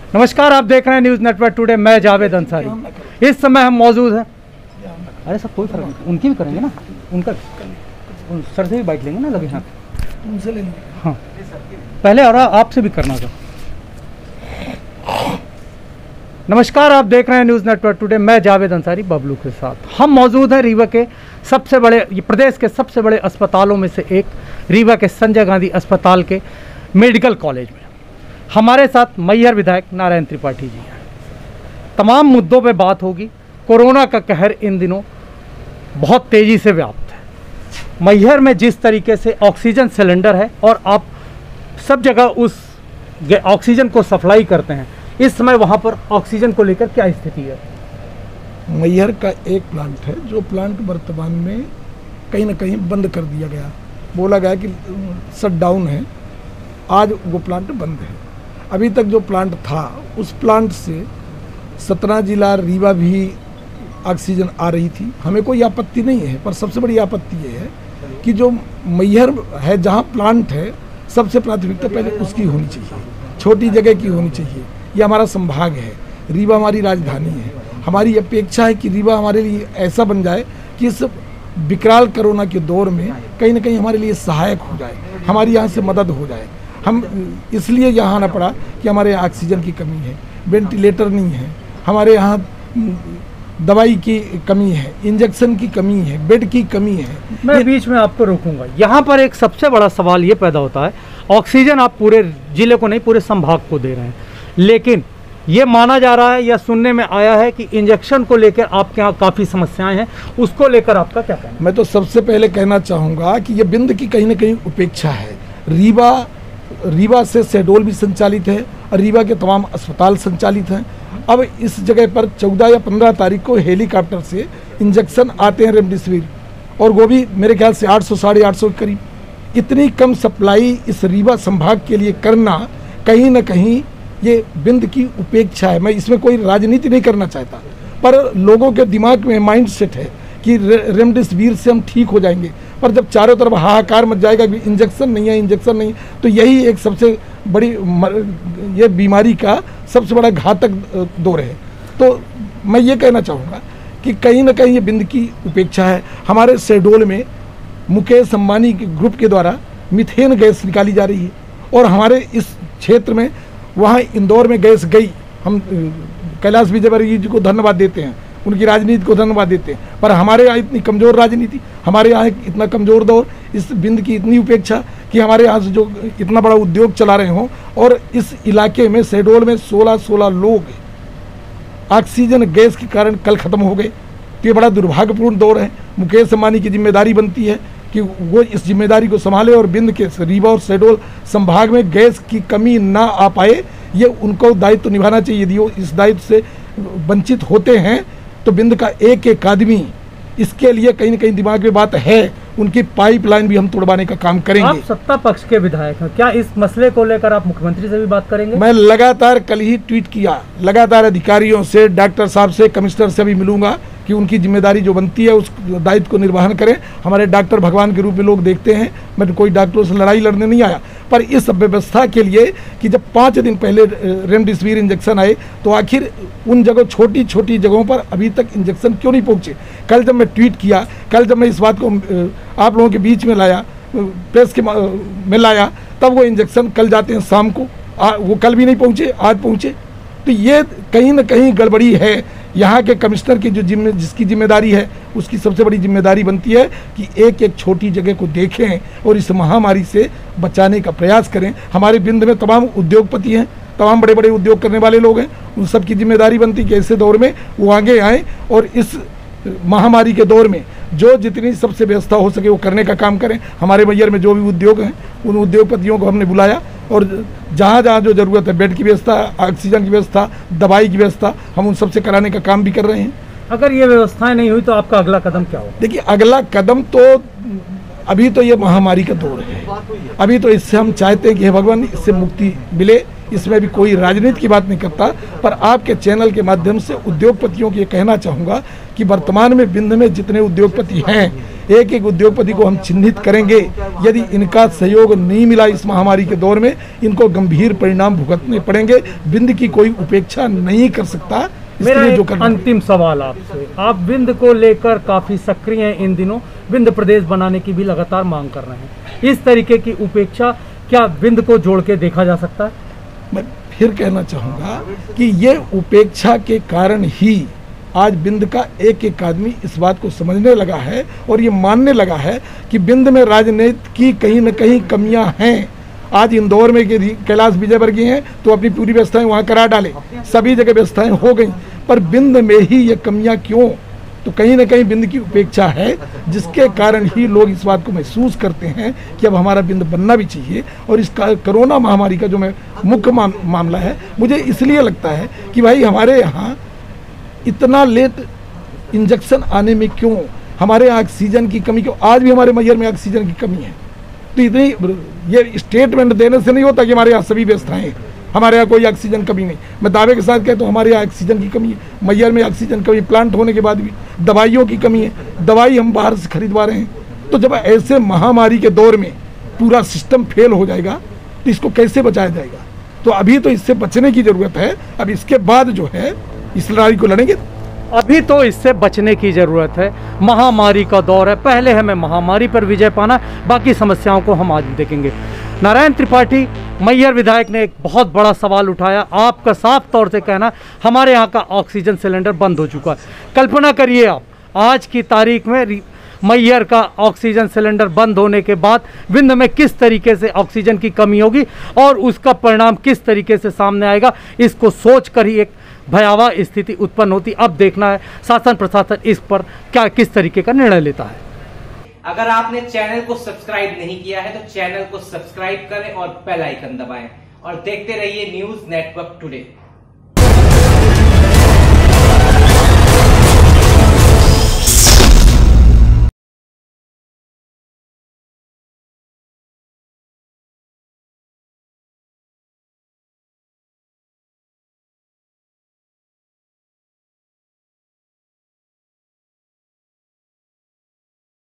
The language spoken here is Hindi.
नमस्कार, आप देख रहे हैं न्यूज़ नेटवर्क टुडे। मैं जावेद अंसारी। इस समय हम मौजूद हैं। अरे सब कोई फर्क नहीं, उनकी भी करेंगे ना, उनका सर से भी बाइट लेंगे ना, लगे हाथ उनसे लेंगे। हाँ पहले और आपसे भी करना था। नमस्कार, आप देख रहे हैं न्यूज़ नेटवर्क टुडे। मैं जावेद अंसारी बबलू के साथ। हम मौजूद हैं रीवा के सबसे बड़े, प्रदेश के सबसे बड़े अस्पतालों में से एक रीवा के संजय गांधी अस्पताल के मेडिकल कॉलेज में। हमारे साथ मैहर विधायक नारायण त्रिपाठी जी हैं। तमाम मुद्दों पे बात होगी। कोरोना का कहर इन दिनों बहुत तेज़ी से व्याप्त है। मैहर में जिस तरीके से ऑक्सीजन सिलेंडर है और आप सब जगह उस ऑक्सीजन को सप्लाई करते हैं, इस समय वहाँ पर ऑक्सीजन को लेकर क्या स्थिति है? मैहर का एक प्लांट है जो प्लांट वर्तमान में कहीं ना कहीं बंद कर दिया गया, बोला गया कि शट डाउन है। आज वो प्लांट बंद है। अभी तक जो प्लांट था उस प्लांट से सतना जिला रीवा भी ऑक्सीजन आ रही थी। हमें कोई आपत्ति नहीं है, पर सबसे बड़ी आपत्ति ये है कि जो मैहर है जहाँ प्लांट है, सबसे प्राथमिकता पहले उसकी होनी चाहिए, छोटी जगह की होनी चाहिए। ये हमारा संभाग है, रीवा हमारी राजधानी है। हमारी अपेक्षा है कि रीवा हमारे लिए ऐसा बन जाए कि इस विकराल कोरोना के दौर में कहीं ना कहीं हमारे लिए सहायक हो जाए, हमारी यहाँ से मदद हो जाए। हम इसलिए यहाँ आना पड़ा कि हमारे यहाँ ऑक्सीजन की कमी है, वेंटिलेटर नहीं है, हमारे यहाँ दवाई की कमी है, इंजेक्शन की कमी है, बेड की कमी है। मैं बीच में आपको रोकूंगा। यहाँ पर एक सबसे बड़ा सवाल ये पैदा होता है, ऑक्सीजन आप पूरे जिले को नहीं, पूरे संभाग को दे रहे हैं, लेकिन ये माना जा रहा है या सुनने में आया है कि इंजेक्शन को लेकर आपके यहाँ काफ़ी समस्याएं हैं। उसको लेकर आपका क्या कहना है? मैं तो सबसे पहले कहना चाहूँगा कि ये बिंद की कहीं ना कहीं उपेक्षा है। रीवा से शहडोल भी संचालित है और रीवा के तमाम अस्पताल संचालित हैं। अब इस जगह पर 14 या 15 तारीख को हेलीकॉप्टर से इंजेक्शन आते हैं रेमडेसिविर, और वो भी मेरे ख्याल से 800 साढ़े 800 के करीब। इतनी कम सप्लाई इस रीवा संभाग के लिए करना कहीं ना कहीं ये बिंद की उपेक्षा है। मैं इसमें कोई राजनीति नहीं करना चाहता, पर लोगों के दिमाग में माइंड सेट है कि रेमडेसिविर से हम ठीक हो जाएंगे, पर जब चारों तरफ हाहाकार मच जाएगा कि इंजेक्शन नहीं है, इंजेक्शन नहीं, तो यही एक सबसे बड़ी ये बीमारी का सबसे बड़ा घातक दौर है। तो मैं ये कहना चाहूँगा कि कहीं ना कहीं ये बिंद की उपेक्षा है। हमारे शहडोल में मुकेश अंबानी के ग्रुप के द्वारा मीथेन गैस निकाली जा रही है, और हमारे इस क्षेत्र में वहाँ इंदौर में गैस गई। हम कैलाश विजयवर्गीय जी को धन्यवाद देते हैं, उनकी राजनीति को धन्यवाद देते हैं, पर हमारे यहाँ इतनी कमज़ोर राजनीति, हमारे यहाँ इतना कमज़ोर दौर, इस बिंद की इतनी उपेक्षा कि हमारे यहाँ से जो इतना बड़ा उद्योग चला रहे हों, और इस इलाके में शहडोल में 16 लोग ऑक्सीजन गैस के कारण कल ख़त्म हो गए। तो ये बड़ा दुर्भाग्यपूर्ण दौर है। मुकेश अंबानी की जिम्मेदारी बनती है कि वो इस जिम्मेदारी को संभाले और बिंद के रीवा और शहडोल संभाग में गैस की कमी ना आ पाए, ये उनको दायित्व निभाना चाहिए। यदि वो इस दायित्व से वंचित होते हैं तो बिंद का एक आदमी इसके लिए कहीं ना कहीं दिमाग में बात है, उनकी पाइपलाइन भी हम तोड़वाने का काम करेंगे। आप सत्ता पक्ष के विधायक हैं, क्या इस मसले को लेकर आप मुख्यमंत्री से भी बात करेंगे? मैं लगातार कल ही ट्वीट किया, लगातार अधिकारियों से, डॉक्टर साहब से, कमिश्नर से भी मिलूंगा कि उनकी जिम्मेदारी जो बनती है उस दायित्व को निर्वहन करें। हमारे डॉक्टर भगवान के रूप में लोग देखते हैं। मैं कोई डॉक्टरों से लड़ाई लड़ने नहीं आया, पर इस व्यवस्था के लिए कि जब 5 दिन पहले रेमडेसिविर इंजेक्शन आए, तो आखिर उन जगह छोटी छोटी जगहों पर अभी तक इंजेक्शन क्यों नहीं पहुँचे? कल जब मैं ट्वीट किया, कल जब मैं इस बात को आप लोगों के बीच में लाया, प्रेस के में लाया, तब वो इंजेक्शन कल जाते हैं शाम को, वो कल भी नहीं पहुँचे, आज पहुँचे। तो ये कहीं ना कहीं गड़बड़ी है। यहाँ के कमिश्नर की जिसकी जिम्मेदारी है, उसकी सबसे बड़ी जिम्मेदारी बनती है कि एक एक छोटी जगह को देखें और इस महामारी से बचाने का प्रयास करें। हमारे बिंद में तमाम उद्योगपति हैं, तमाम बड़े बड़े उद्योग करने वाले लोग हैं, उन सब की जिम्मेदारी बनती है कि ऐसे दौर में वो आगे आएँ और इस महामारी के दौर में जो जितनी सबसे व्यवस्था हो सके वो करने का काम करें। हमारे मैहर में जो भी उद्योग हैं, उन उद्योगपतियों को हमने बुलाया, और जहाँ जहाँ जो ज़रूरत है, बेड की व्यवस्था, ऑक्सीजन की व्यवस्था, दवाई की व्यवस्था, हम उन सबसे कराने का काम भी कर रहे हैं। अगर ये व्यवस्थाएं नहीं हुई तो आपका अगला कदम क्या होगा? देखिए, अगला कदम तो अभी तो ये महामारी का दौर है, अभी तो इससे हम चाहते हैं कि हे भगवान इससे मुक्ति मिले। इसमें भी कोई राजनीति की बात नहीं करता, पर आपके चैनल के माध्यम से उद्योगपतियों को ये कहना चाहूँगा कि वर्तमान में बिंद में जितने उद्योगपति हैं, एक एक उद्योगपति को हम चिन्हित करेंगे। यदि इनका सहयोग नहीं मिला इस महामारी के दौर में, इनको गंभीर परिणाम भुगतने पड़ेंगे। विंध्य की कोई उपेक्षा नहीं कर सकता। मेरा एक अंतिम सवाल आपसे, आप विंध्य को लेकर काफी सक्रिय हैं, इन दिनों विंध्य प्रदेश बनाने की भी लगातार मांग कर रहे हैं। इस तरीके की उपेक्षा क्या विंध्य को जोड़ के देखा जा सकता है? मैं फिर कहना चाहूँगा कि ये उपेक्षा के कारण ही आज विंध्य का एक एक आदमी इस बात को समझने लगा है और ये मानने लगा है कि विंध्य में राजनीति की कहीं न कहीं कमियां हैं। आज इंदौर में कैलाश विजयवर्गीय हैं तो अपनी पूरी व्यवस्थाएं वहाँ करा डाले, सभी जगह व्यवस्थाएं हो गई, पर विंध्य में ही ये कमियां क्यों? तो कहीं ना कहीं विंध्य की उपेक्षा है, जिसके कारण ही लोग इस बात को महसूस करते हैं कि अब हमारा विंध्य बनना भी चाहिए। और इस कोरोना महामारी का जो मुख्य मामला है, मुझे इसलिए लगता है कि भाई हमारे यहाँ इतना लेट इंजेक्शन आने में क्यों, हमारे यहाँ ऑक्सीजन की कमी क्यों? आज भी हमारे मैहर में ऑक्सीजन की कमी है। तो इतनी ये स्टेटमेंट देने से नहीं होता कि हमारे यहाँ सभी व्यवस्थाएं, हमारे यहाँ कोई ऑक्सीजन कमी नहीं। मैं दावे के साथ कहता हूँ हमारे यहाँ ऑक्सीजन की कमी है, मैहर में ऑक्सीजन कमी, प्लांट होने के बाद भी दवाइयों की कमी है, दवाई हम बाहर से खरीदवा रहे हैं। तो जब ऐसे महामारी के दौर में पूरा सिस्टम फेल हो जाएगा तो इसको कैसे बचाया जाएगा? तो अभी तो इससे बचने की जरूरत है। अब इसके बाद जो है इस लड़ाई को लड़ेंगे। अभी तो इससे बचने की जरूरत है। महामारी का दौर है, पहले हमें महामारी पर विजय पाना, बाकी समस्याओं को हम आज भी देखेंगे। नारायण त्रिपाठी मैहर विधायक ने एक बहुत बड़ा सवाल उठाया। आपका साफ तौर से कहना हमारे यहाँ का ऑक्सीजन सिलेंडर बंद हो चुका है। कल्पना करिए आप, आज की तारीख में मैहर का ऑक्सीजन सिलेंडर बंद होने के बाद विंध्य में किस तरीके से ऑक्सीजन की कमी होगी और उसका परिणाम किस तरीके से सामने आएगा, इसको सोच कर ही एक भयावह स्थिति उत्पन्न होती। अब देखना है शासन प्रशासन इस पर क्या किस तरीके का निर्णय लेता है। अगर आपने चैनल को सब्सक्राइब नहीं किया है तो चैनल को सब्सक्राइब करें और बेल आइकन दबाएं और देखते रहिए न्यूज नेटवर्क टुडे।